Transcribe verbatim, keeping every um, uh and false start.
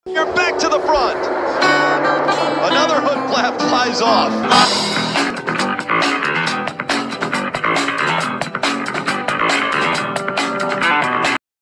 You're back to the front. Another hood flap flies off.